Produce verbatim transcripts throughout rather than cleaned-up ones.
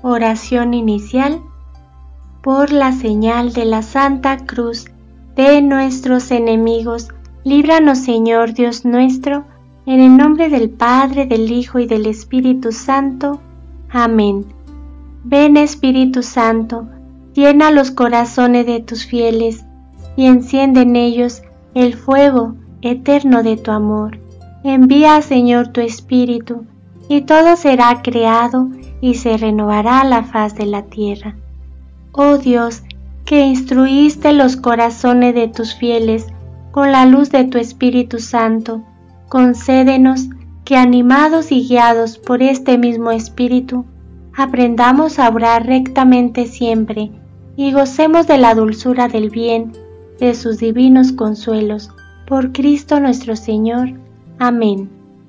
Oración inicial. Por la señal de la Santa Cruz de nuestros enemigos, líbranos, Señor Dios nuestro, en el nombre del Padre, del Hijo y del Espíritu Santo. Amén. Ven, Espíritu Santo, llena los corazones de tus fieles y enciende en ellos el fuego eterno de tu amor. Envía, Señor, tu Espíritu, y todo será creado y se renovará la faz de la tierra. Oh Dios, que instruiste los corazones de tus fieles con la luz de tu Espíritu Santo, concédenos que, animados y guiados por este mismo Espíritu, aprendamos a obrar rectamente siempre y gocemos de la dulzura del bien, de sus divinos consuelos, por Cristo nuestro Señor. Amén.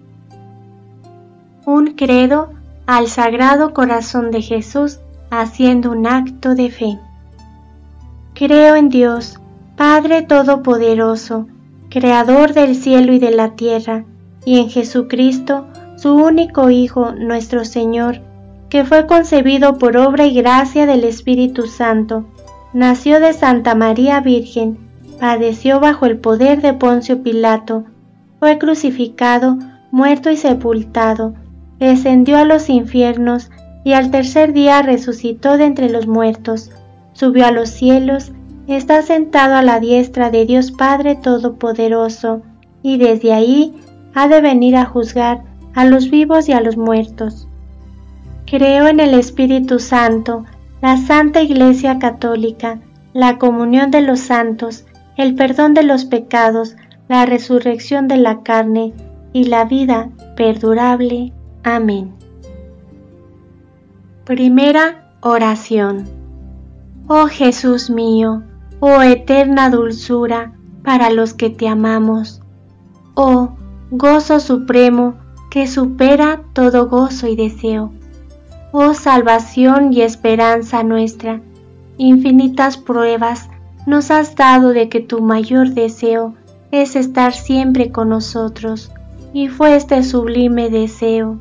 Un credo al Sagrado Corazón de Jesús, haciendo un acto de fe. Creo en Dios, Padre Todopoderoso, Creador del cielo y de la tierra, y en Jesucristo, su único Hijo, nuestro Señor, que fue concebido por obra y gracia del Espíritu Santo, nació de Santa María Virgen, padeció bajo el poder de Poncio Pilato, fue crucificado, muerto y sepultado, descendió a los infiernos y al tercer día resucitó de entre los muertos, subió a los cielos, está sentado a la diestra de Dios Padre Todopoderoso, y desde ahí ha de venir a juzgar a los vivos y a los muertos. Creo en el Espíritu Santo, la Santa Iglesia Católica, la comunión de los santos, el perdón de los pecados, la resurrección de la carne y la vida perdurable. Amén. Primera oración. Oh Jesús mío, oh eterna dulzura para los que te amamos, oh gozo supremo que supera todo gozo y deseo, oh salvación y esperanza nuestra, infinitas pruebas nos has dado de que tu mayor deseo es estar siempre con nosotros, y fue este sublime deseo,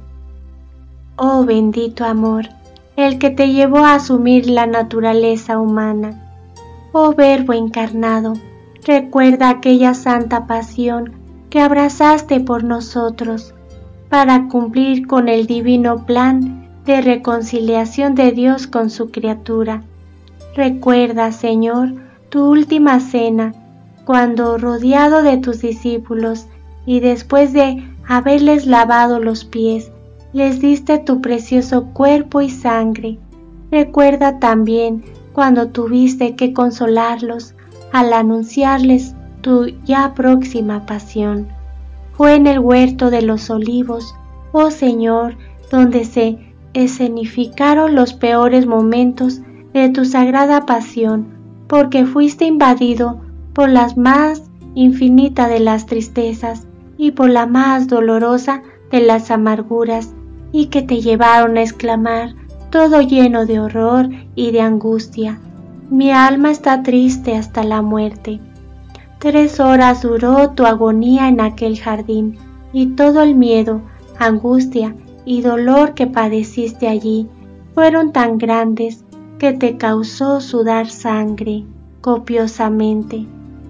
oh bendito amor, el que te llevó a asumir la naturaleza humana. Oh Verbo encarnado, recuerda aquella santa pasión que abrazaste por nosotros, para cumplir con el divino plan de reconciliación de Dios con su criatura. Recuerda, Señor, tu última cena, cuando, rodeado de tus discípulos y después de haberles lavado los pies, les diste tu precioso cuerpo y sangre. Recuerda también cuando tuviste que consolarlos al anunciarles tu ya próxima pasión. Fue en el huerto de los olivos, oh Señor, donde se escenificaron los peores momentos de tu sagrada pasión, porque fuiste invadido por la más infinita de las tristezas y por la más dolorosa de las amarguras, y que te llevaron a exclamar, todo lleno de horror y de angustia: mi alma está triste hasta la muerte. Tres horas duró tu agonía en aquel jardín, y todo el miedo, angustia y dolor que padeciste allí fueron tan grandes que te causó sudar sangre copiosamente.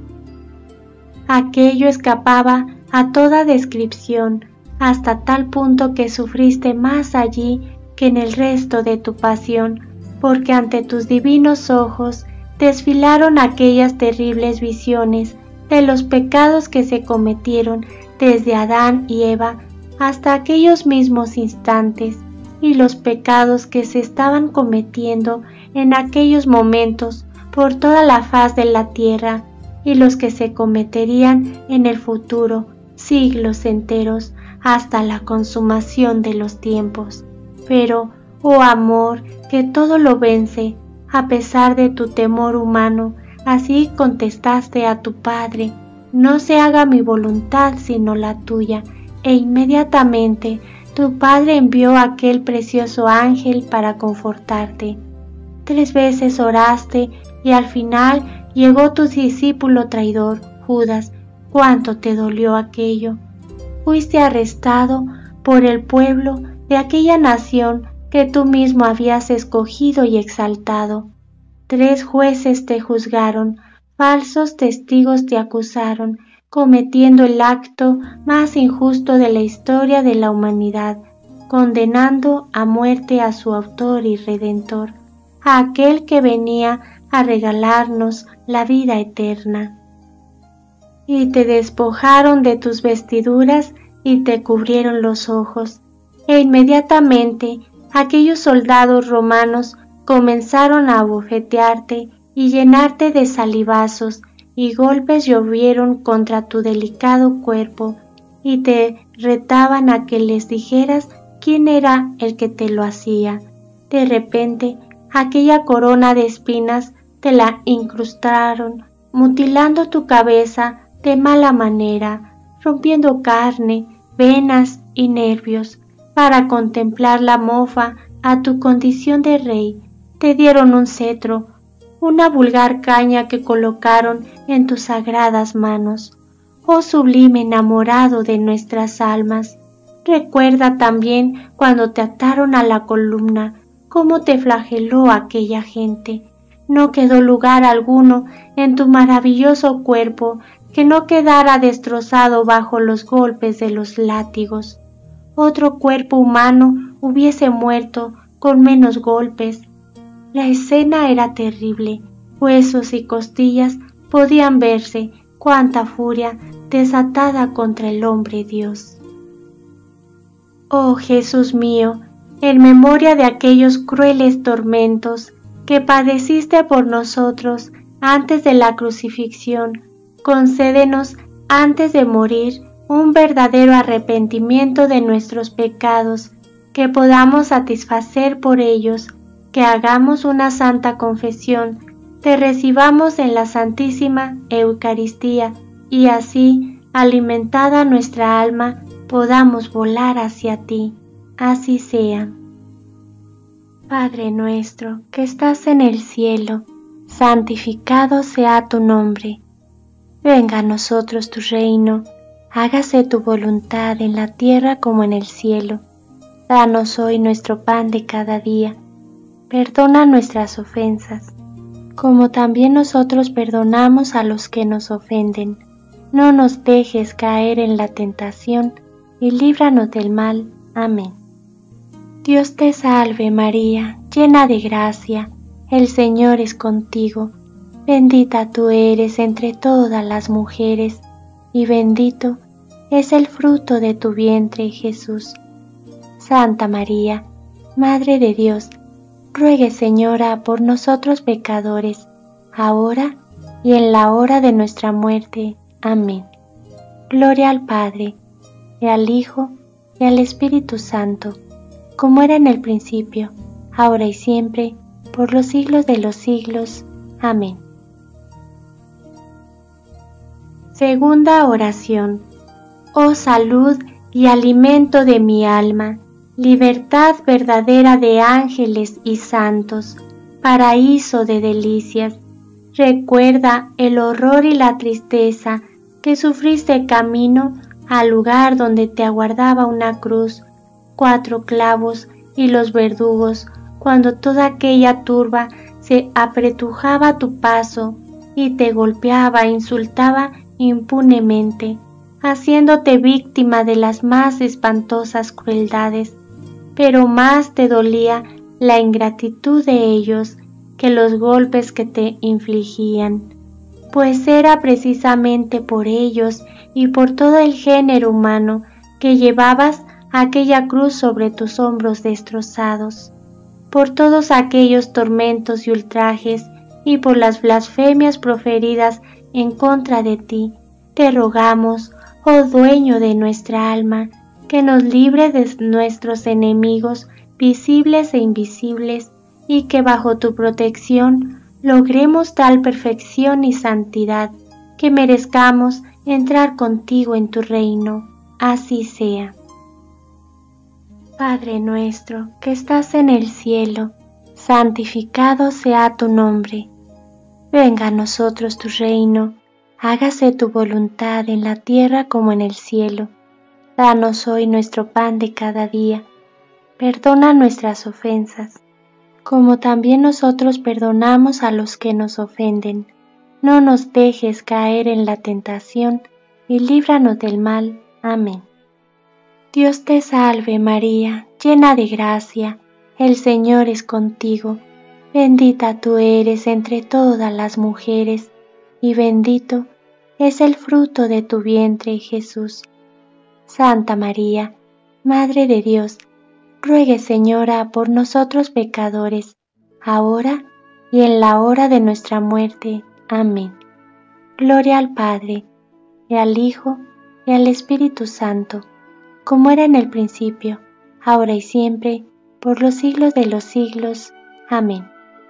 Aquello escapaba a toda descripción, hasta tal punto que sufriste más allí que en el resto de tu pasión, porque ante tus divinos ojos desfilaron aquellas terribles visiones de los pecados que se cometieron desde Adán y Eva hasta aquellos mismos instantes, y los pecados que se estaban cometiendo en aquellos momentos por toda la faz de la tierra, y los que se cometerían en el futuro, siglos enteros, hasta la consumación de los tiempos. Pero, oh amor, que todo lo vence, a pesar de tu temor humano, así contestaste a tu Padre: no se haga mi voluntad sino la tuya, e inmediatamente tu Padre envió a aquel precioso ángel para confortarte. Tres veces oraste y al final llegó tu discípulo traidor, Judas. Cuánto te dolió aquello. Fuiste arrestado por el pueblo de aquella nación que tú mismo habías escogido y exaltado. Tres jueces te juzgaron, falsos testigos te acusaron, cometiendo el acto más injusto de la historia de la humanidad, condenando a muerte a su autor y redentor, a aquel que venía a regalarnos la vida eterna. Y te despojaron de tus vestiduras y te cubrieron los ojos, e inmediatamente aquellos soldados romanos comenzaron a abofetearte y llenarte de salivazos, y golpes llovieron contra tu delicado cuerpo, y te retaban a que les dijeras quién era el que te lo hacía. De repente, aquella corona de espinas te la incrustaron, mutilando tu cabeza de mala manera, rompiendo carne, venas y nervios. Para contemplar la mofa a tu condición de rey, te dieron un cetro, una vulgar caña que colocaron en tus sagradas manos. Oh sublime enamorado de nuestras almas, recuerda también cuando te ataron a la columna, cómo te flageló aquella gente. No quedó lugar alguno en tu maravilloso cuerpo que no quedara destrozado bajo los golpes de los látigos. Otro cuerpo humano hubiese muerto con menos golpes. La escena era terrible, huesos y costillas podían verse, cuánta furia desatada contra el hombre Dios. Oh Jesús mío, en memoria de aquellos crueles tormentos que padeciste por nosotros antes de la crucifixión, concédenos antes de morir un verdadero arrepentimiento de nuestros pecados, que podamos satisfacer por ellos, que hagamos una santa confesión, te recibamos en la Santísima Eucaristía y así, alimentada nuestra alma, podamos volar hacia ti. Así sea. Padre nuestro, que estás en el cielo, santificado sea tu nombre. Venga a nosotros tu reino, hágase tu voluntad en la tierra como en el cielo. Danos hoy nuestro pan de cada día. Perdona nuestras ofensas, como también nosotros perdonamos a los que nos ofenden. No nos dejes caer en la tentación, y líbranos del mal. Amén. Dios te salve María, llena de gracia, el Señor es contigo. Bendita tú eres entre todas las mujeres, y bendito es el fruto de tu vientre, Jesús. Santa María, Madre de Dios, ruegue, Señora, por nosotros pecadores, ahora y en la hora de nuestra muerte. Amén. Gloria al Padre, y al Hijo, y al Espíritu Santo, como era en el principio, ahora y siempre, por los siglos de los siglos. Amén. Segunda oración. Oh salud y alimento de mi alma, libertad verdadera de ángeles y santos, paraíso de delicias. Recuerda el horror y la tristeza que sufriste camino al lugar donde te aguardaba una cruz, cuatro clavos y los verdugos, cuando toda aquella turba se apretujaba a tu paso y te golpeaba e insultaba impunemente, haciéndote víctima de las más espantosas crueldades. Pero más te dolía la ingratitud de ellos que los golpes que te infligían, pues era precisamente por ellos y por todo el género humano que llevabas aquella cruz sobre tus hombros destrozados. Por todos aquellos tormentos y ultrajes y por las blasfemias proferidas en contra de ti, te rogamos, oh dueño de nuestra alma, que nos libre de nuestros enemigos visibles e invisibles, y que bajo tu protección logremos tal perfección y santidad que merezcamos entrar contigo en tu reino. Así sea. Padre nuestro, que estás en el cielo, santificado sea tu nombre. Venga a nosotros tu reino, hágase tu voluntad en la tierra como en el cielo. Danos hoy nuestro pan de cada día. perdona nuestras ofensas, como también nosotros perdonamos a los que nos ofenden. No nos dejes caer en la tentación, y líbranos del mal. Amén. Dios te salve María, llena de gracia, el Señor es contigo. Bendita tú eres entre todas las mujeres, y bendito es el fruto de tu vientre, Jesús. Santa María, Madre de Dios, ruegue, Señora, por nosotros pecadores, ahora y en la hora de nuestra muerte. Amén. Gloria al Padre, y al Hijo, y al Espíritu Santo, como era en el principio, ahora y siempre, por los siglos de los siglos. Amén.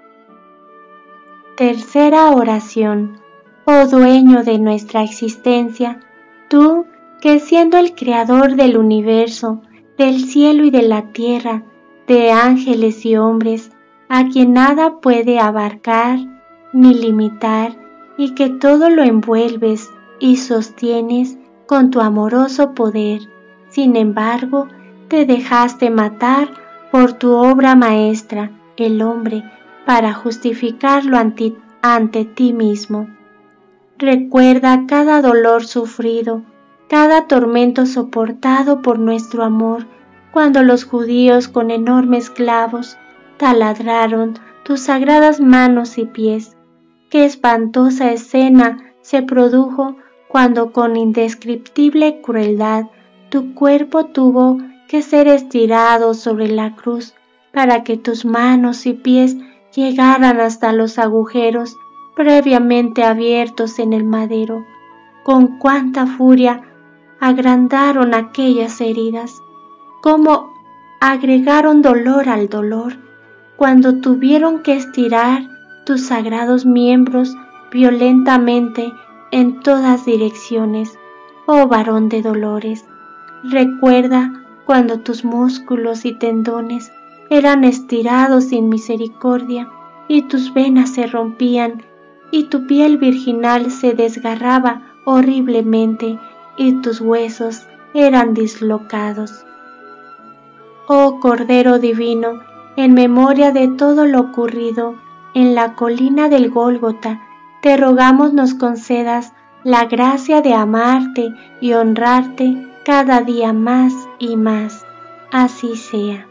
Tercera oración. Oh dueño de nuestra existencia, tú que siendo el creador del universo, del cielo y de la tierra, de ángeles y hombres, a quien nada puede abarcar ni limitar, y que todo lo envuelves y sostienes con tu amoroso poder, sin embargo, te dejaste matar por tu obra maestra, el hombre, para justificarlo ante, ante ti mismo. Recuerda cada dolor sufrido, cada tormento soportado por nuestro amor, cuando los judíos con enormes clavos taladraron tus sagradas manos y pies. Qué espantosa escena se produjo cuando con indescriptible crueldad tu cuerpo tuvo que ser estirado sobre la cruz para que tus manos y pies llegaran hasta los agujeros previamente abiertos en el madero. Con cuánta furia agrandaron aquellas heridas, cómo agregaron dolor al dolor, cuando tuvieron que estirar tus sagrados miembros violentamente en todas direcciones. Oh varón de dolores, recuerda cuando tus músculos y tendones eran estirados sin misericordia, y tus venas se rompían, y tu piel virginal se desgarraba horriblemente, y tus huesos eran dislocados. Oh Cordero Divino, en memoria de todo lo ocurrido en la colina del Gólgota, te rogamos nos concedas la gracia de amarte y honrarte cada día más y más. Así sea.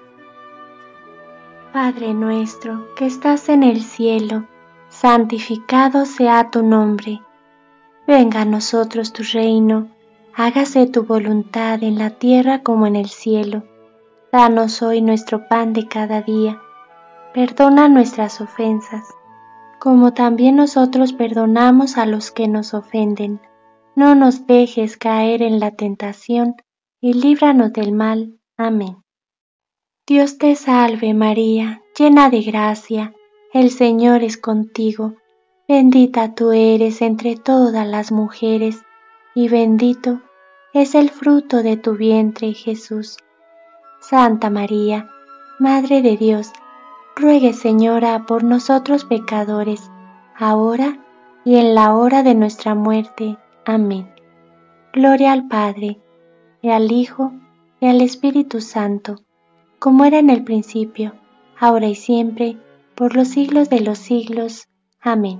Padre nuestro, que estás en el cielo, santificado sea tu nombre. Venga a nosotros tu reino, hágase tu voluntad en la tierra como en el cielo. Danos hoy nuestro pan de cada día. Perdona nuestras ofensas, como también nosotros perdonamos a los que nos ofenden. No nos dejes caer en la tentación, y líbranos del mal. Amén. Dios te salve María, llena de gracia, el Señor es contigo. Bendita tú eres entre todas las mujeres, y bendito es el fruto de tu vientre, Jesús. Santa María, Madre de Dios, ruegue, Señora, por nosotros pecadores, ahora y en la hora de nuestra muerte. Amén. Gloria al Padre, y al Hijo, y al Espíritu Santo, como era en el principio, ahora y siempre, por los siglos de los siglos. Amén.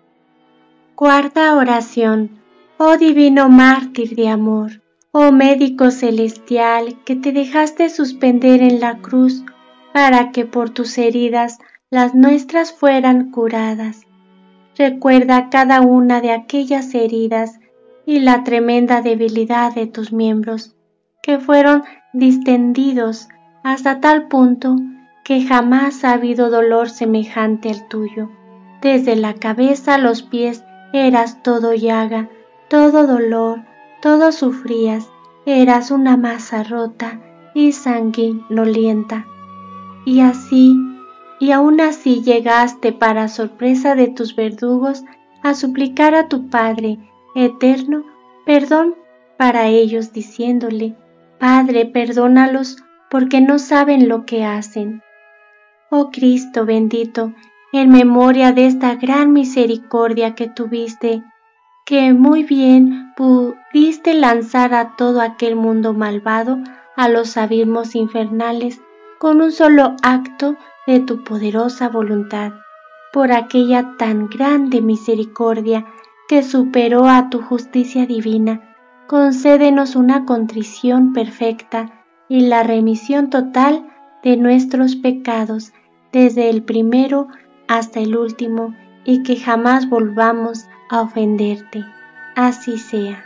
Cuarta oración. Oh divino mártir de amor, oh médico celestial, que te dejaste suspender en la cruz para que por tus heridas las nuestras fueran curadas. Recuerda cada una de aquellas heridas y la tremenda debilidad de tus miembros, que fueron distendidos hasta tal punto que jamás ha habido dolor semejante al tuyo. Desde la cabeza a los pies eras todo llaga, todo dolor, todo sufrías, eras una masa rota y sanguinolienta. Y así, y aún así llegaste para sorpresa de tus verdugos a suplicar a tu Padre eterno perdón para ellos, diciéndole: Padre, perdónalos, porque no saben lo que hacen. Oh Cristo bendito, en memoria de esta gran misericordia que tuviste, que muy bien pudiste lanzar a todo aquel mundo malvado a los abismos infernales, con un solo acto de tu poderosa voluntad, por aquella tan grande misericordia que superó a tu justicia divina. Concédenos una contrición perfecta y la remisión total de nuestros pecados, desde el primero hasta el último, y que jamás volvamos a ofenderte. Así sea.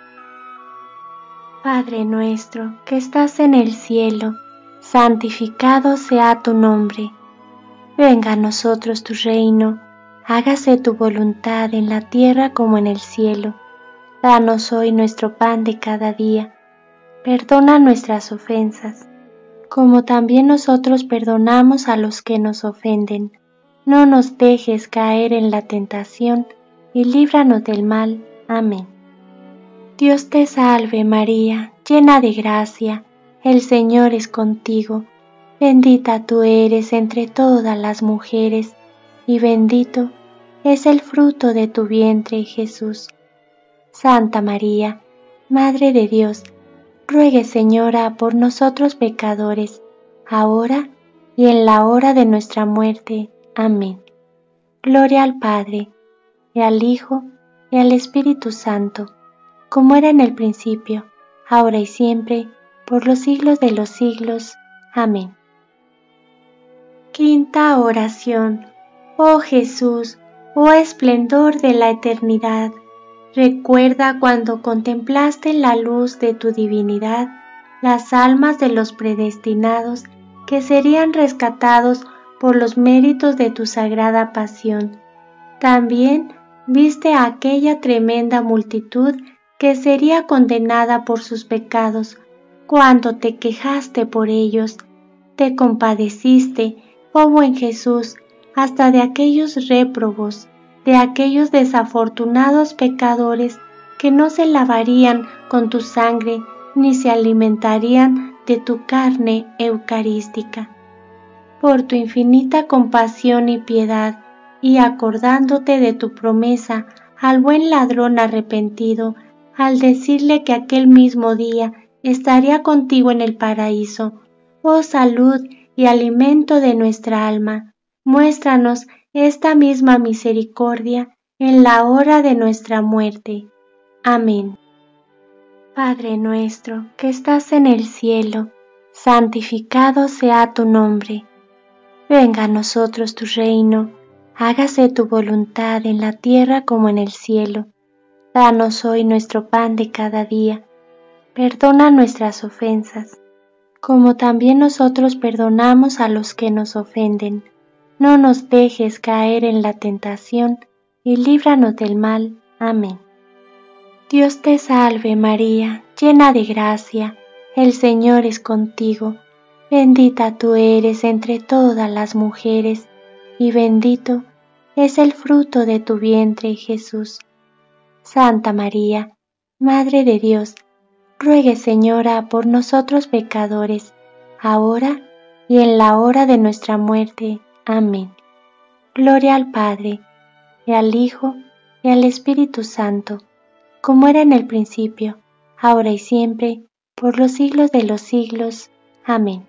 Padre nuestro que estás en el cielo, santificado sea tu nombre. Venga a nosotros tu reino, hágase tu voluntad en la tierra como en el cielo. Danos hoy nuestro pan de cada día. Perdona nuestras ofensas, como también nosotros perdonamos a los que nos ofenden. No nos dejes caer en la tentación, y líbranos del mal. Amén. Dios te salve María, llena de gracia, el Señor es contigo. Bendita tú eres entre todas las mujeres, y bendito es el fruto de tu vientre, Jesús. Santa María, Madre de Dios, ruegue Señora por nosotros pecadores, ahora y en la hora de nuestra muerte. Amén. Gloria al Padre, y al Hijo, y al Espíritu Santo, como era en el principio, ahora y siempre, por los siglos de los siglos. Amén. Quinta oración. Oh Jesús, oh esplendor de la eternidad, recuerda cuando contemplaste la luz de tu divinidad, las almas de los predestinados que serían rescatados por los méritos de tu sagrada pasión. También viste a aquella tremenda multitud que sería condenada por sus pecados. Cuando te quejaste por ellos, te compadeciste, oh buen Jesús, hasta de aquellos réprobos, de aquellos desafortunados pecadores que no se lavarían con tu sangre ni se alimentarían de tu carne eucarística. Por tu infinita compasión y piedad, y acordándote de tu promesa al buen ladrón arrepentido, al decirle que aquel mismo día estaría contigo en el paraíso, oh salud y alimento de nuestra alma, muéstranos esta misma misericordia en la hora de nuestra muerte. Amén. Padre nuestro que estás en el cielo, santificado sea tu nombre. Venga a nosotros tu reino, hágase tu voluntad en la tierra como en el cielo. Danos hoy nuestro pan de cada día. Perdona nuestras ofensas, como también nosotros perdonamos a los que nos ofenden. No nos dejes caer en la tentación, y líbranos del mal. Amén. Dios te salve María, llena de gracia, el Señor es contigo. Bendita tú eres entre todas las mujeres, y bendito es el fruto de tu vientre, Jesús. Santa María, Madre de Dios, ruegue Señora por nosotros pecadores, ahora y en la hora de nuestra muerte. Amén. Gloria al Padre, y al Hijo, y al Espíritu Santo, como era en el principio, ahora y siempre, por los siglos de los siglos. Amén.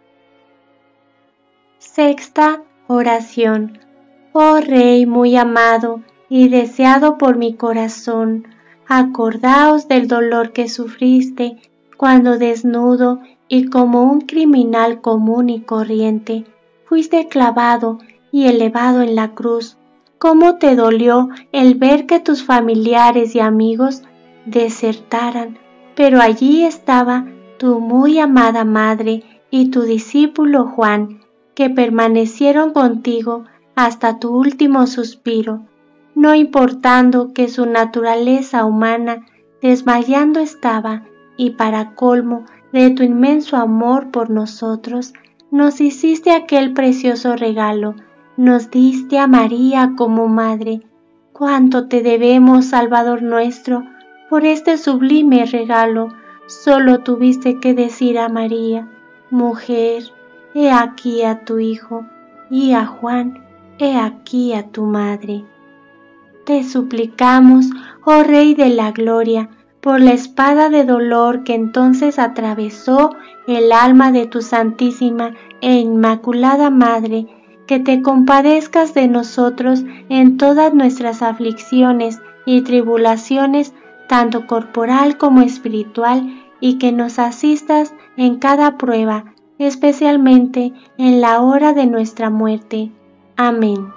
Sexta oración. Oh Rey muy amado y deseado por mi corazón, acordaos del dolor que sufriste cuando desnudo y como un criminal común y corriente fuiste clavado y elevado en la cruz. ¿Cómo te dolió el ver que tus familiares y amigos desertaran? Pero allí estaba tu muy amada madre y tu discípulo Juan, que permanecieron contigo hasta tu último suspiro, no importando que su naturaleza humana desmayando estaba, y para colmo de tu inmenso amor por nosotros, nos hiciste aquel precioso regalo, nos diste a María como madre. Cuánto te debemos, Salvador nuestro, por este sublime regalo. Solo tuviste que decir a María: mujer, he aquí a tu hijo, y a Juan, he aquí a tu madre. Te suplicamos, oh Rey de la Gloria, por la espada de dolor que entonces atravesó el alma de tu Santísima e Inmaculada Madre, que te compadezcas de nosotros en todas nuestras aflicciones y tribulaciones, tanto corporal como espiritual, y que nos asistas en cada prueba, especialmente en la hora de nuestra muerte. Amén.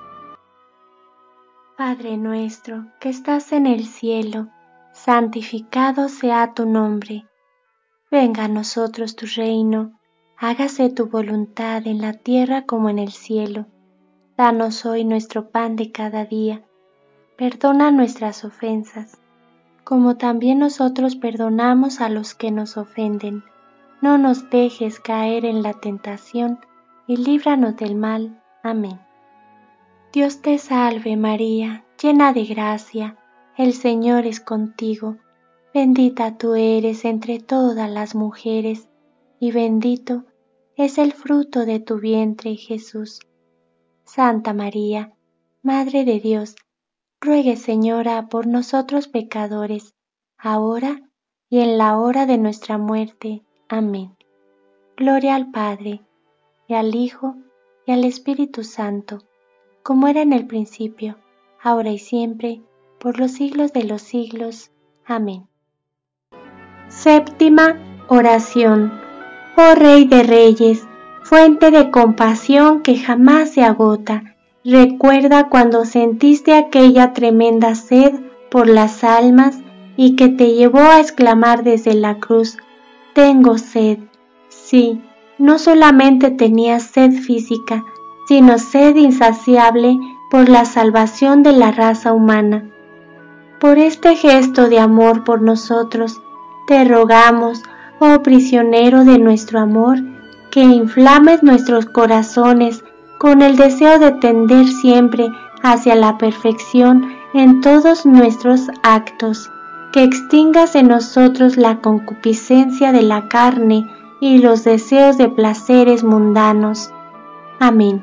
Padre nuestro, que estás en el cielo, santificado sea tu nombre. Venga a nosotros tu reino, hágase tu voluntad en la tierra como en el cielo. Danos hoy nuestro pan de cada día. Perdona nuestras ofensas, como también nosotros perdonamos a los que nos ofenden. No nos dejes caer en la tentación, y líbranos del mal. Amén. Dios te salve María, llena de gracia, el Señor es contigo. Bendita tú eres entre todas las mujeres, y bendito es el fruto de tu vientre, Jesús. Santa María, Madre de Dios, ruegue, Señora, por nosotros pecadores, ahora y en la hora de nuestra muerte. Amén. Gloria al Padre, y al Hijo, y al Espíritu Santo, como era en el principio, ahora y siempre, por los siglos de los siglos. Amén. Séptima oración. Oh Rey de Reyes, fuente de compasión que jamás se agota, recuerda cuando sentiste aquella tremenda sed por las almas y que te llevó a exclamar desde la cruz: tengo sed. Sí, no solamente tenías sed física, sino sed insaciable por la salvación de la raza humana. Por este gesto de amor por nosotros, te rogamos, oh prisionero de nuestro amor, que inflames nuestros corazones con el deseo de tender siempre hacia la perfección en todos nuestros actos, que extingas en nosotros la concupiscencia de la carne y los deseos de placeres mundanos. Amén.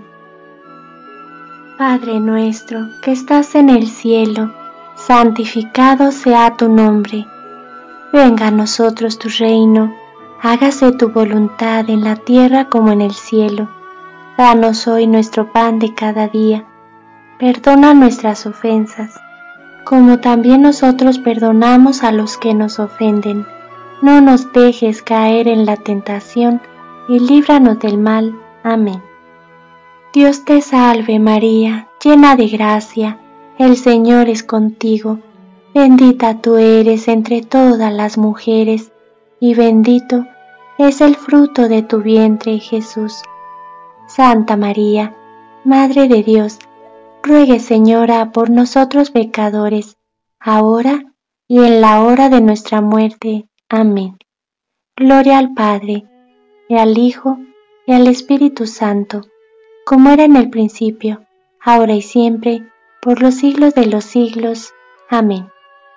Padre nuestro, que estás en el cielo, santificado sea tu nombre. Venga a nosotros tu reino, hágase tu voluntad en la tierra como en el cielo. Danos hoy nuestro pan de cada día. Perdona nuestras ofensas, como también nosotros perdonamos a los que nos ofenden. No nos dejes caer en la tentación, y líbranos del mal. Amén. Dios te salve María, llena de gracia, el Señor es contigo. Bendita tú eres entre todas las mujeres, y bendito es el fruto de tu vientre, Jesús. Santa María, Madre de Dios, ruegue, Señora, por nosotros pecadores, ahora y en la hora de nuestra muerte. Amén. Gloria al Padre, y al Hijo, y al Espíritu Santo, como era en el principio, ahora y siempre, por los siglos de los siglos. Amén.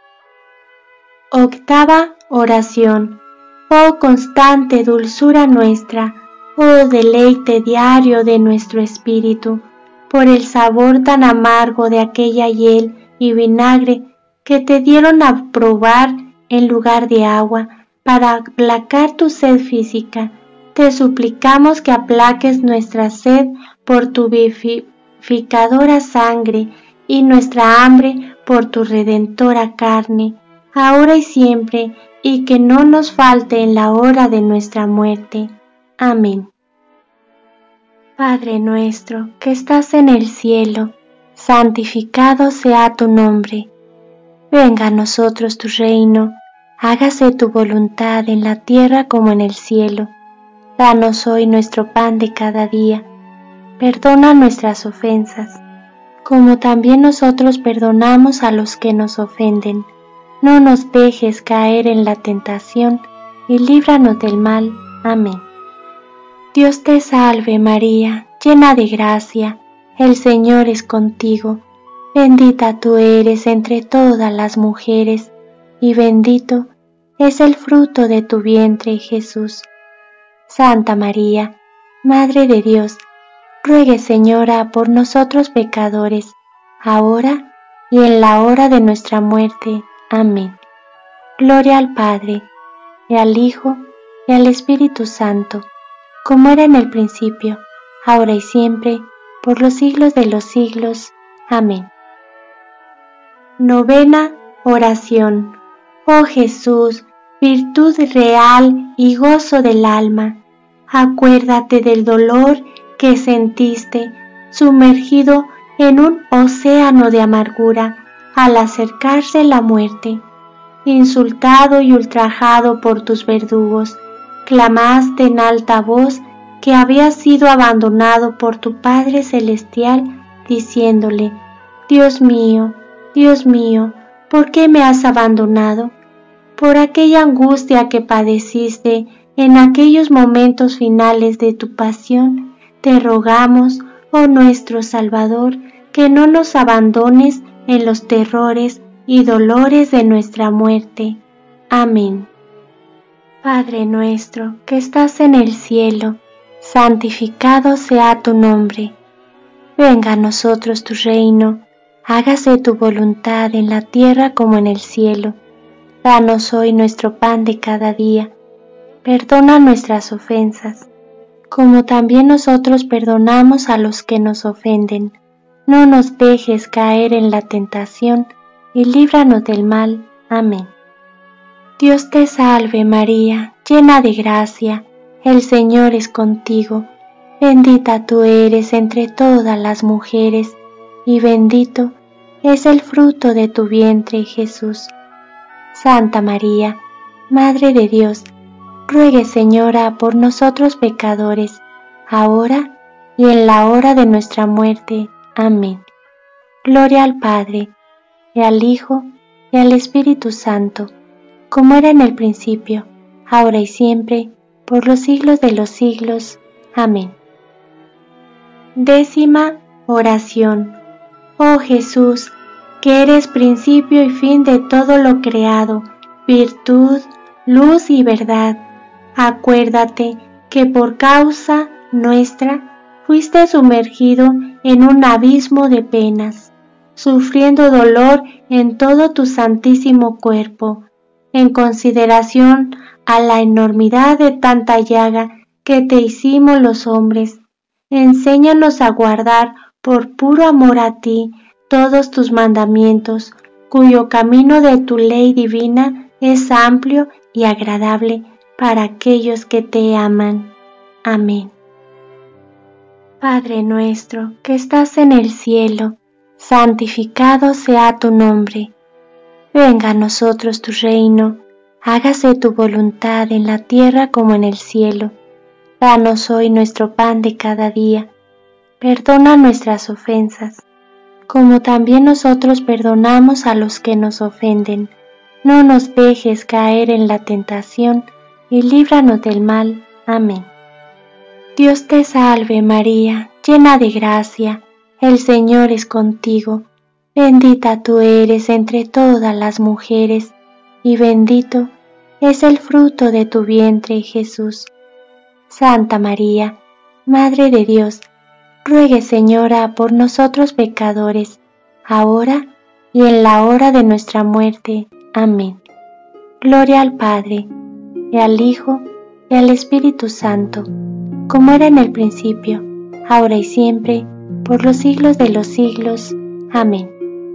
Octava oración. Oh constante dulzura nuestra, oh deleite diario de nuestro espíritu, por el sabor tan amargo de aquella hiel y vinagre que te dieron a probar en lugar de agua, para aplacar tu sed física, te suplicamos que aplaques nuestra sed por tu vivificadora sangre y nuestra hambre por tu redentora carne, ahora y siempre, y que no nos falte en la hora de nuestra muerte. Amén. Padre nuestro, que estás en el cielo, santificado sea tu nombre. Venga a nosotros tu reino, hágase tu voluntad en la tierra como en el cielo. Danos hoy nuestro pan de cada día. Perdona nuestras ofensas, como también nosotros perdonamos a los que nos ofenden. No nos dejes caer en la tentación, y líbranos del mal. Amén. Dios te salve María, llena de gracia, el Señor es contigo. Bendita tú eres entre todas las mujeres, y bendito es el fruto de tu vientre, Jesús. Santa María, Madre de Dios, ruegue, Señora, por nosotros pecadores, ahora y en la hora de nuestra muerte. Amén. Gloria al Padre, y al Hijo, y al Espíritu Santo, como era en el principio, ahora y siempre, por los siglos de los siglos. Amén. Novena oración. Oh Jesús, virtud real y gozo del alma, acuérdate del dolor que sentiste sumergido en un océano de amargura al acercarse la muerte. Insultado y ultrajado por tus verdugos, clamaste en alta voz que habías sido abandonado por tu Padre Celestial, diciéndole: Dios mío, Dios mío, ¿por qué me has abandonado? Por aquella angustia que padeciste en aquellos momentos finales de tu pasión, te rogamos, oh nuestro Salvador, que no nos abandones en los terrores y dolores de nuestra muerte. Amén. Padre nuestro, que estás en el cielo, santificado sea tu nombre. Venga a nosotros tu reino, hágase tu voluntad en la tierra como en el cielo. Danos hoy nuestro pan de cada día. Perdona nuestras ofensas, como también nosotros perdonamos a los que nos ofenden. No nos dejes caer en la tentación, y líbranos del mal. Amén. Dios te salve María, llena de gracia, el Señor es contigo. Bendita tú eres entre todas las mujeres, y bendito es el fruto de tu vientre, Jesús. Santa María, Madre de Dios, ruegue, Señora, por nosotros pecadores, ahora y en la hora de nuestra muerte. Amén. Gloria al Padre, y al Hijo, y al Espíritu Santo, como era en el principio, ahora y siempre, por los siglos de los siglos. Amén. Décima oración. Oh Jesús, que eres principio y fin de todo lo creado, virtud, luz y verdad, acuérdate que por causa nuestra fuiste sumergido en un abismo de penas, sufriendo dolor en todo tu santísimo cuerpo, en consideración a la enormidad de tanta llaga que te hicimos los hombres. Enséñanos a guardar por puro amor a ti todos tus mandamientos, cuyo camino de tu ley divina es amplio y agradable para aquellos que te aman. Amén. Padre nuestro, que estás en el cielo, santificado sea tu nombre. Venga a nosotros tu reino, hágase tu voluntad en la tierra como en el cielo. Danos hoy nuestro pan de cada día. Perdona nuestras ofensas, como también nosotros perdonamos a los que nos ofenden. No nos dejes caer en la tentación, y líbranos del mal. Amén. Dios te salve María, llena de gracia, el Señor es contigo. Bendita tú eres entre todas las mujeres, y bendito es el fruto de tu vientre, Jesús. Santa María, Madre de Dios, ruegue, Señora, por nosotros pecadores, ahora y en la hora de nuestra muerte. Amén. Gloria al Padre, y al Hijo, y al Espíritu Santo, como era en el principio, ahora y siempre, por los siglos de los siglos. Amén.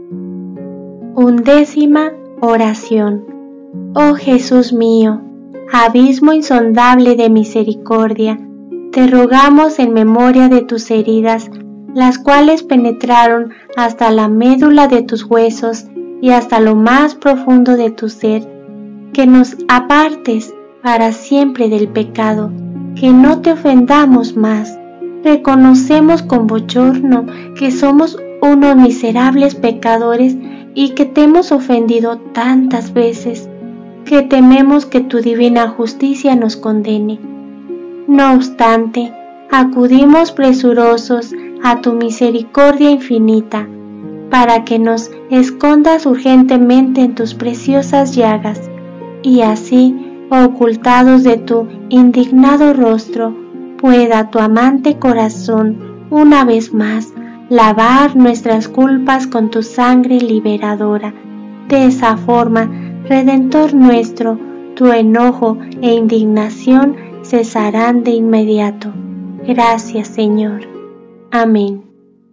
Undécima oración. Oh Jesús mío, abismo insondable de misericordia, te rogamos en memoria de tus heridas, las cuales penetraron hasta la médula de tus huesos y hasta lo más profundo de tu ser, que nos apartes para siempre del pecado, que no te ofendamos más. Reconocemos con bochorno que somos unos miserables pecadores y que te hemos ofendido tantas veces, que tememos que tu divina justicia nos condene. No obstante, acudimos presurosos a tu misericordia infinita, para que nos escondas urgentemente en tus preciosas llagas, y así, ocultados de tu indignado rostro, pueda tu amante corazón una vez más lavar nuestras culpas con tu sangre liberadora. De esa forma, Redentor nuestro, tu enojo e indignación cesarán de inmediato. Gracias, Señor. Amén.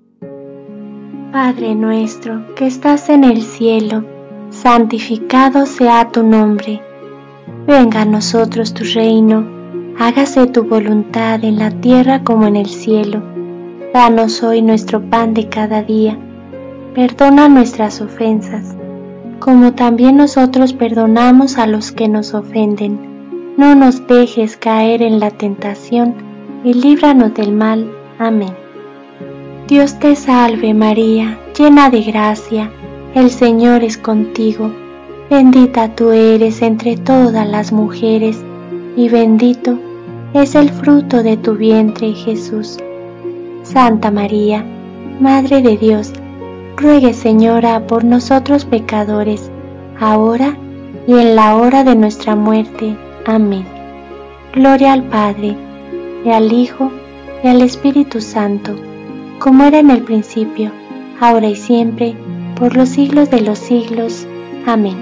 Padre nuestro que estás en el cielo, santificado sea tu nombre. Venga a nosotros tu reino, hágase tu voluntad en la tierra como en el cielo. Danos hoy nuestro pan de cada día. Perdona nuestras ofensas, como también nosotros perdonamos a los que nos ofenden. No nos dejes caer en la tentación, y líbranos del mal. Amén. Dios te salve María, llena de gracia, el Señor es contigo. Bendita tú eres entre todas las mujeres, y bendito es el fruto de tu vientre, Jesús. Santa María, Madre de Dios, ruegue, Señora, por nosotros pecadores, ahora y en la hora de nuestra muerte. Amén. Gloria al Padre, y al Hijo, y al Espíritu Santo, como era en el principio, ahora y siempre, por los siglos de los siglos. Amén.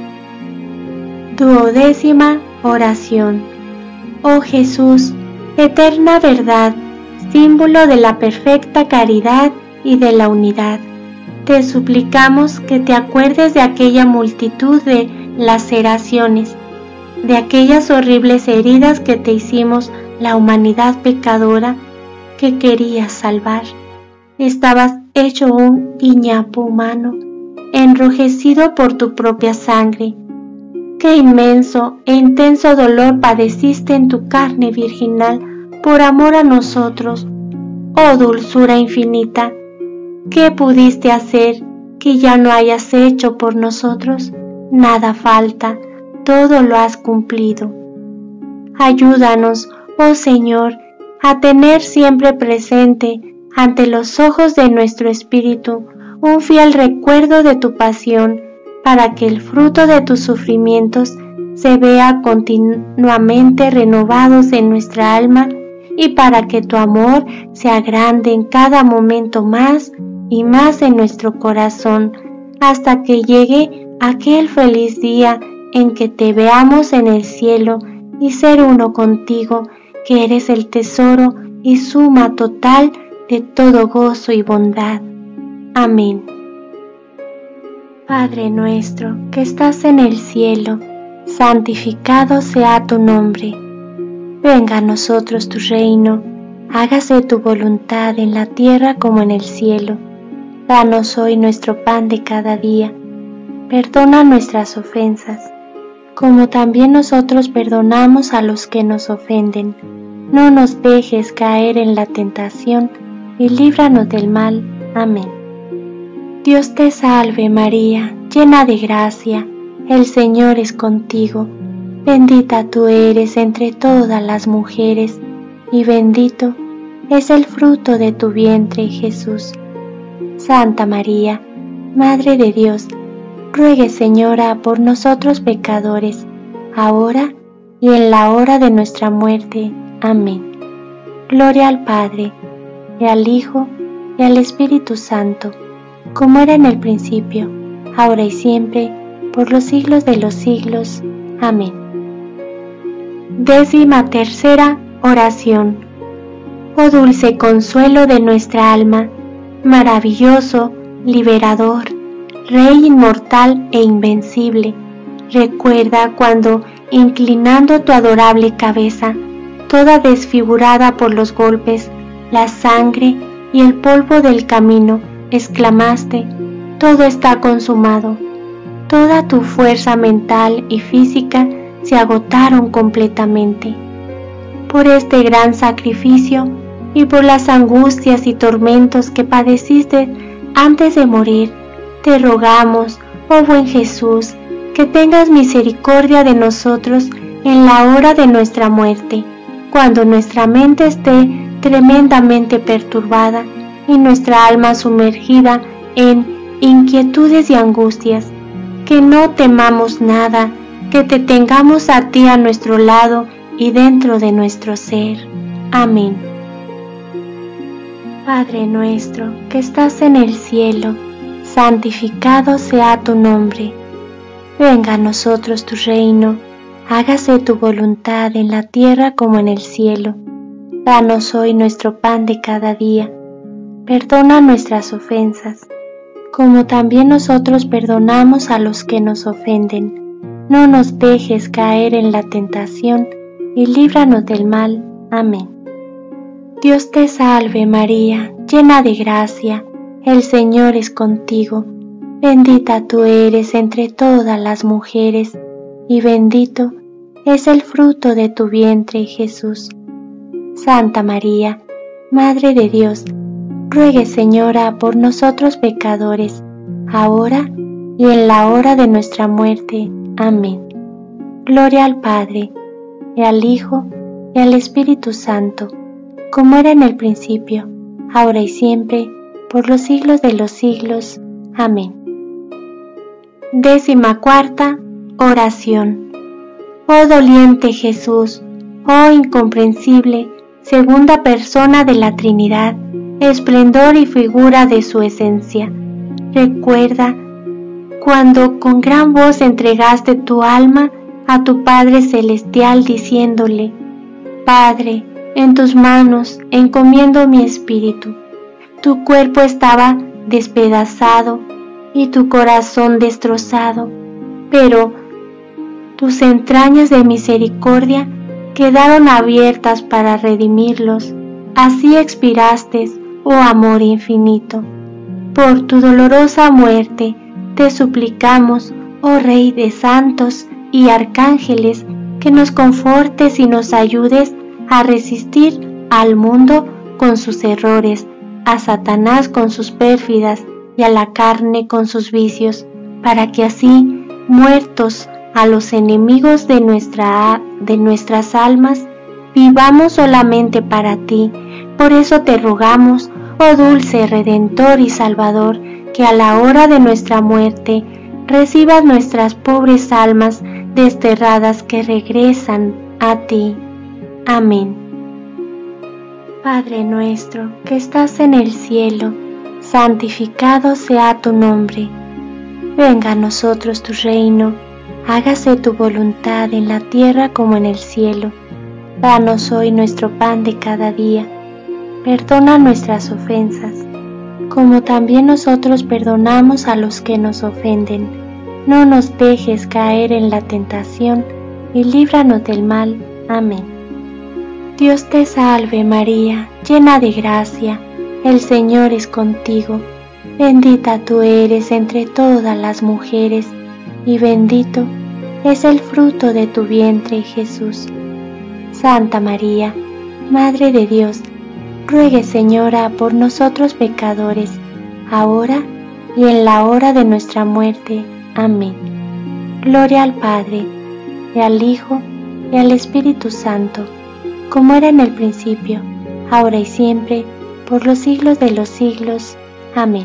Duodécima oración. Oh Jesús, eterna verdad, símbolo de la perfecta caridad y de la unidad, te suplicamos que te acuerdes de aquella multitud de laceraciones, de aquellas horribles heridas que te hicimos la humanidad pecadora que querías salvar. Estabas hecho un guiñapo humano, enrojecido por tu propia sangre. Qué inmenso e intenso dolor padeciste en tu carne virginal por amor a nosotros. Oh dulzura infinita, ¿qué pudiste hacer que ya no hayas hecho por nosotros? Nada falta, todo lo has cumplido. Ayúdanos, oh Señor, a tener siempre presente ante los ojos de nuestro espíritu un fiel recuerdo de tu pasión, para que el fruto de tus sufrimientos se vea continuamente renovados en nuestra alma y para que tu amor se agrande en cada momento más y más en nuestro corazón, hasta que llegue aquel feliz día en que te veamos en el cielo y ser uno contigo, que eres el tesoro y suma total de todo gozo y bondad. Amén. Padre nuestro que estás en el cielo, santificado sea tu nombre. Venga a nosotros tu reino, hágase tu voluntad en la tierra como en el cielo. Danos hoy nuestro pan de cada día. Perdona nuestras ofensas, como también nosotros perdonamos a los que nos ofenden. No nos dejes caer en la tentación, y líbranos del mal. Amén. Dios te salve María, llena de gracia, el Señor es contigo. Bendita tú eres entre todas las mujeres, y bendito es el fruto de tu vientre, Jesús. Santa María, Madre de Dios, ruegue, Señora, por nosotros pecadores, ahora y en la hora de nuestra muerte. Amén. Gloria al Padre, y al Hijo, y al Espíritu Santo, como era en el principio, ahora y siempre, por los siglos de los siglos. Amén. Décima tercera oración. Oh dulce consuelo de nuestra alma, maravilloso, liberador, Rey inmortal e invencible, recuerda cuando, inclinando tu adorable cabeza, toda desfigurada por los golpes, la sangre y el polvo del camino, exclamaste: todo está consumado. Toda tu fuerza mental y física se agotaron completamente. Por este gran sacrificio y por las angustias y tormentos que padeciste antes de morir, te rogamos, oh buen Jesús, que tengas misericordia de nosotros en la hora de nuestra muerte, cuando nuestra mente esté tremendamente perturbada y nuestra alma sumergida en inquietudes y angustias, que no temamos nada, que te tengamos a ti a nuestro lado y dentro de nuestro ser. Amén. Padre nuestro que estás en el cielo, santificado sea tu nombre. Venga a nosotros tu reino, hágase tu voluntad en la tierra como en el cielo. Danos hoy nuestro pan de cada día. Perdona nuestras ofensas, como también nosotros perdonamos a los que nos ofenden. No nos dejes caer en la tentación, y líbranos del mal. Amén. Dios te salve María, llena de gracia, el Señor es contigo. Bendita tú eres entre todas las mujeres, y bendito es el fruto de tu vientre, Jesús. Santa María, Madre de Dios, ruegue, Señora, por nosotros pecadores, ahora y en la hora de nuestra muerte. Amén. Gloria al Padre, y al Hijo, y al Espíritu Santo, como era en el principio, ahora y siempre, por los siglos de los siglos. Amén. Décima cuarta oración. Oh doliente Jesús, oh incomprensible, segunda persona de la Trinidad, esplendor y figura de su esencia. Recuerda cuando con gran voz entregaste tu alma a tu Padre Celestial diciéndole: Padre, en tus manos encomiendo mi espíritu. Tu cuerpo estaba despedazado y tu corazón destrozado, pero tus entrañas de misericordia quedaron abiertas para redimirlos. Así expiraste, oh amor infinito. Por tu dolorosa muerte te suplicamos, oh Rey de santos y arcángeles, que nos confortes y nos ayudes a resistir al mundo con sus errores, a Satanás con sus pérfidas y a la carne con sus vicios, para que así, muertos a los enemigos de, nuestra, de nuestras almas, vivamos solamente para ti. Por eso te rogamos, oh dulce Redentor y Salvador, que a la hora de nuestra muerte recibas nuestras pobres almas desterradas que regresan a ti. Amén. Padre nuestro, que estás en el cielo, santificado sea tu nombre. Venga a nosotros tu reino, hágase tu voluntad en la tierra como en el cielo. Danos hoy nuestro pan de cada día. Perdona nuestras ofensas, como también nosotros perdonamos a los que nos ofenden. No nos dejes caer en la tentación, y líbranos del mal. Amén. Dios te salve María, llena de gracia, el Señor es contigo. Bendita tú eres entre todas las mujeres, y bendito es el fruto de tu vientre, Jesús. Santa María, Madre de Dios, ruegue, Señora, por nosotros pecadores, ahora y en la hora de nuestra muerte. Amén. Gloria al Padre, y al Hijo, y al Espíritu Santo, como era en el principio, ahora y siempre, por los siglos de los siglos. Amén.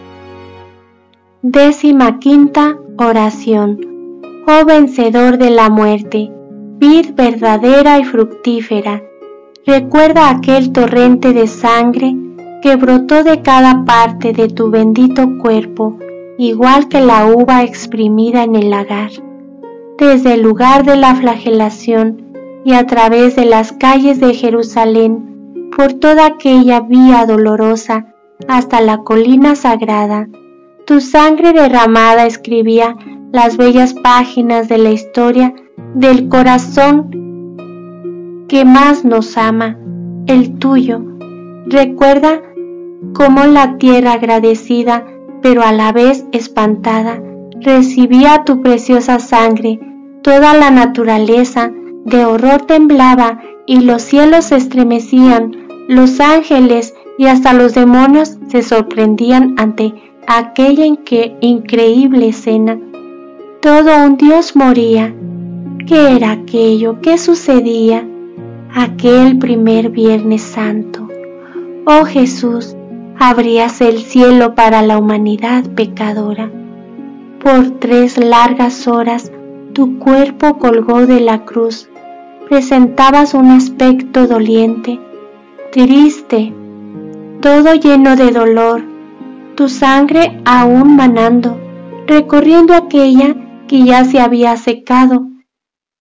Décima quinta oración. Oh vencedor de la muerte, vid verdadera y fructífera, recuerda aquel torrente de sangre que brotó de cada parte de tu bendito cuerpo, igual que la uva exprimida en el lagar. Desde el lugar de la flagelación y a través de las calles de Jerusalén, por toda aquella vía dolorosa hasta la colina sagrada, tu sangre derramada escribía las bellas páginas de la historia del corazón que más nos ama, el tuyo. Recuerda cómo la tierra agradecida, pero a la vez espantada, recibía tu preciosa sangre. Toda la naturaleza de horror temblaba y los cielos se estremecían, los ángeles y hasta los demonios se sorprendían ante aquella inque- increíble escena. Todo un Dios moría. ¿Qué era aquello? ¿Qué sucedía? Aquel primer Viernes Santo. Oh Jesús, abrías el cielo para la humanidad pecadora. Por tres largas horas tu cuerpo colgó de la cruz. Presentabas un aspecto doliente, triste, todo lleno de dolor, tu sangre aún manando, recorriendo aquella que ya se había secado,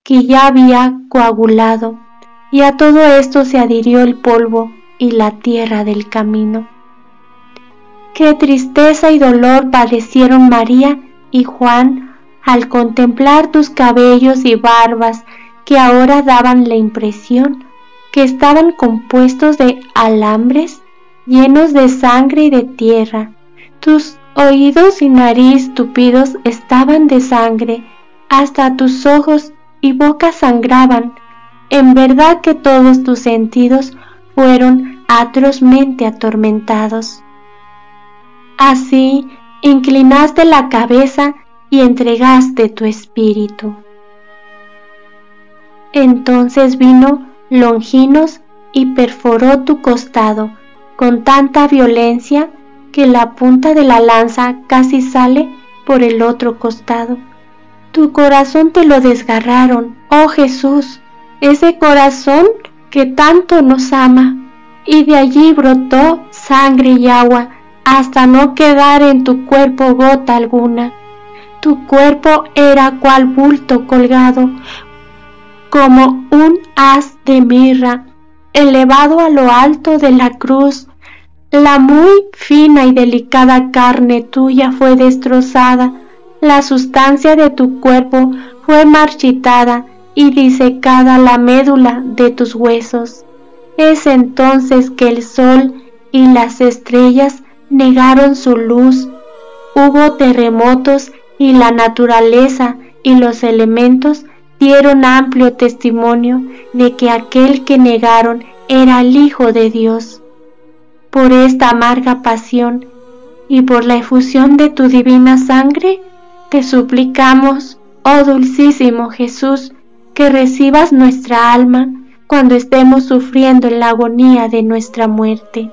que ya había coagulado, y a todo esto se adhirió el polvo y la tierra del camino. Qué tristeza y dolor padecieron María y Juan al contemplar tus cabellos y barbas, que ahora daban la impresión que estaban compuestos de alambres llenos de sangre y de tierra. Tus oídos y nariz tupidos estaban de sangre, hasta tus ojos y boca sangraban. En verdad que todos tus sentidos fueron atrozmente atormentados. Así inclinaste la cabeza y entregaste tu espíritu. Entonces vino Longinos y perforó tu costado con tanta violencia que la punta de la lanza casi sale por el otro costado. Tu corazón te lo desgarraron, oh Jesús, ese corazón que tanto nos ama, y de allí brotó sangre y agua hasta no quedar en tu cuerpo gota alguna. Tu cuerpo era cual bulto colgado, como un haz de mirra, elevado a lo alto de la cruz. La muy fina y delicada carne tuya fue destrozada, la sustancia de tu cuerpo fue marchitada y disecada la médula de tus huesos. Es entonces que el sol y las estrellas negaron su luz, hubo terremotos y la naturaleza y los elementos dieron amplio testimonio de que aquel que negaron era el Hijo de Dios. Por esta amarga pasión y por la efusión de tu divina sangre, te suplicamos, oh dulcísimo Jesús, que recibas nuestra alma cuando estemos sufriendo en la agonía de nuestra muerte.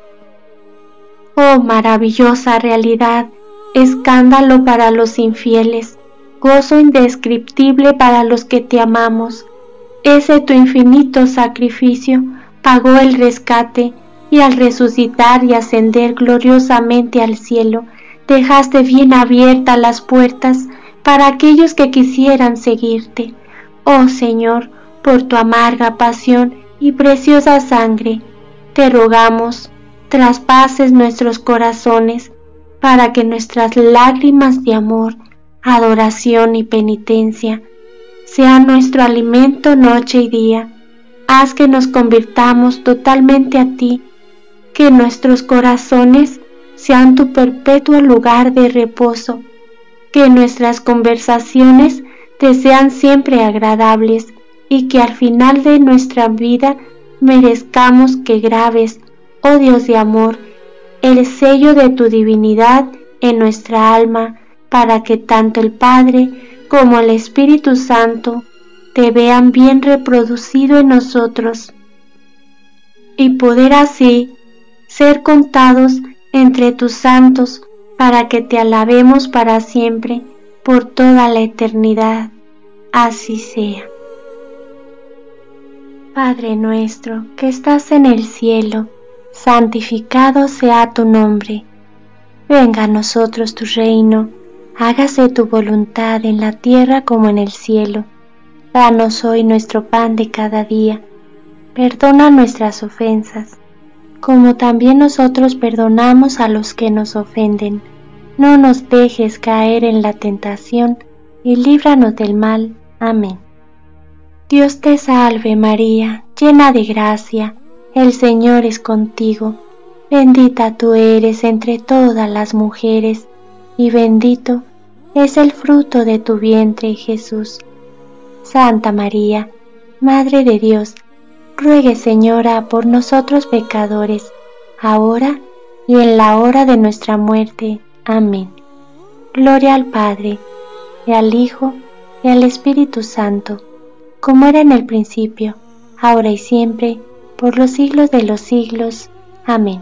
Oh maravillosa realidad, escándalo para los infieles, gozo indescriptible para los que te amamos. Ese tu infinito sacrificio pagó el rescate, y al resucitar y ascender gloriosamente al cielo, dejaste bien abiertas las puertas para aquellos que quisieran seguirte. Oh Señor, por tu amarga pasión y preciosa sangre, te rogamos, traspases nuestros corazones, para que nuestras lágrimas de amor, adoración y penitencia sean nuestro alimento noche y día. Haz que nos convirtamos totalmente a ti, que nuestros corazones sean tu perpetuo lugar de reposo, que nuestras conversaciones te sean siempre agradables, y que al final de nuestra vida merezcamos que grabes, oh Dios de amor, el sello de tu divinidad en nuestra alma, para que tanto el Padre como el Espíritu Santo te vean bien reproducido en nosotros, y poder así ser contados entre tus santos, para que te alabemos para siempre, por toda la eternidad. Así sea. Padre nuestro, que estás en el cielo, santificado sea tu nombre. Venga a nosotros tu reino, hágase tu voluntad en la tierra como en el cielo. Danos hoy nuestro pan de cada día. Perdona nuestras ofensas, como también nosotros perdonamos a los que nos ofenden. No nos dejes caer en la tentación, y líbranos del mal. Amén. Dios te salve María, llena de gracia, el Señor es contigo. Bendita tú eres entre todas las mujeres, y bendito es el fruto de tu vientre, Jesús. Santa María, Madre de Dios, ruegue, Señora, por nosotros pecadores, ahora y en la hora de nuestra muerte. Amén. Gloria al Padre, y al Hijo, y al Espíritu Santo, como era en el principio, ahora y siempre, por los siglos de los siglos. Amén.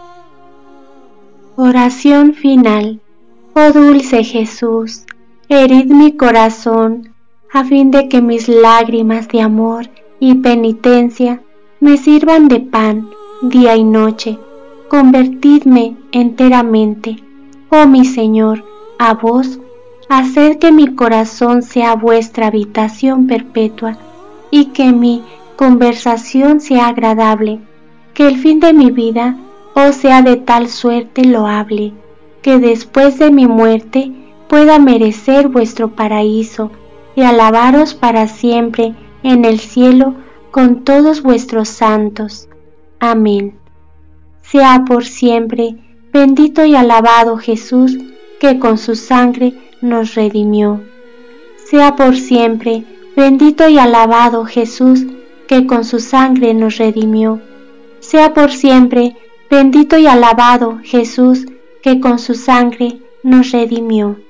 Oración final. Oh dulce Jesús, herid mi corazón, a fin de que mis lágrimas de amor y penitencia me sirvan de pan día y noche. Convertidme enteramente, oh mi Señor, a vos, haced que mi corazón sea vuestra habitación perpetua, y que mi conversación sea agradable, que el fin de mi vida os sea de tal suerte loable, que después de mi muerte pueda merecer vuestro paraíso, y alabaros para siempre en el cielo con todos vuestros santos. Amén. Sea por siempre bendito y alabado Jesús, que con su sangre nos redimió. Sea por siempre bendito y alabado Jesús, que con su sangre nos redimió. Sea por siempre bendito y alabado Jesús, que con su sangre nos redimió.